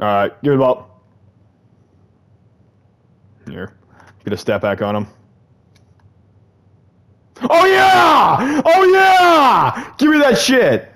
Alright, give me the ball. Here. Get a step back on him. Oh yeah! Oh yeah! Give me that shit!